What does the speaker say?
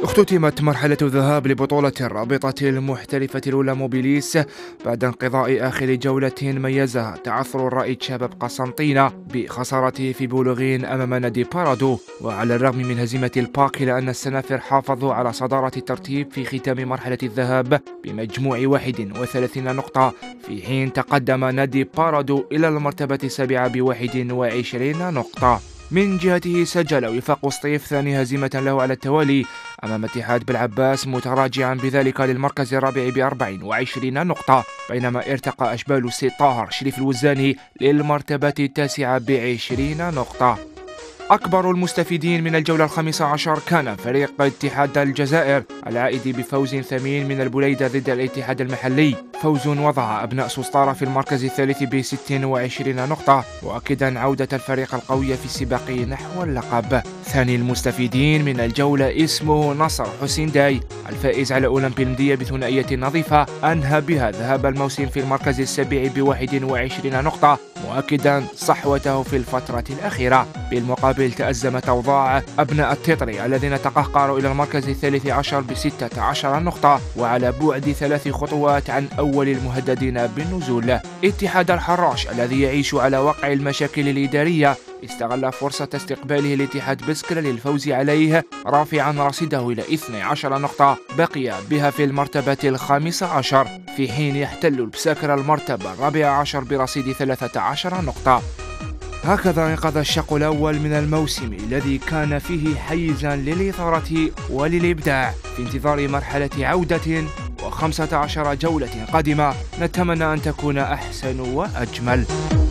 اختتمت مرحلة الذهاب لبطولة الرابطة المحترفة الأولى موبيليس بعد انقضاء آخر جولة ميزها تعثر الرائد شباب قسنطينة بخسارته في بولوغين أمام نادي بارادو. وعلى الرغم من هزيمة الباك إلا أن السنافر حافظوا على صدارة الترتيب في ختام مرحلة الذهاب بمجموع 31 نقطة، في حين تقدم نادي بارادو إلى المرتبة السابعة ب21 نقطة. من جهته سجل وفاق سطيف ثاني هزيمة له على التوالي أمام اتحاد بالعباس، متراجعا بذلك للمركز الرابع ب24 نقطة، بينما ارتقى أشبال سي طاهر شريف الوزاني للمرتبة التاسعة ب20 نقطة. أكبر المستفيدين من الجولة الخامسة عشر كان فريق اتحاد الجزائر العائد بفوز ثمين من البليدة ضد الاتحاد المحلي، فوز وضع أبناء سوسطارة في المركز الثالث ب26 نقطة، مؤكدا عودة الفريق القوي في السباق نحو اللقب. ثاني المستفيدين من الجولة اسمه نصر حسين داي، الفائز على أولمبي المدية بثنائية نظيفة أنهى بها ذهاب الموسم في المركز السابع ب21 نقطة، مؤكدا صحوته في الفترة الأخيرة. بالمقابل تأزمت أوضاع أبناء التطري الذين تقهقروا إلى المركز الثالث عشر ب16 نقطة، وعلى بعد 3 خطوات عن أول المهددين بالنزول. اتحاد الحراش الذي يعيش على وقع المشاكل الإدارية استغل فرصة استقباله الاتحاد بسكرة للفوز عليه، رافعا رصيده إلى 12 نقطة بقي بها في المرتبة الخامسة عشر، في حين يحتل البساكرة المرتبة الرابعة عشر برصيد 13 نقطة. هكذا انقضى الشق الأول من الموسم الذي كان فيه حيزا للإثارة وللإبداع، في انتظار مرحلة عودة و15 جولة قادمة نتمنى أن تكون أحسن وأجمل.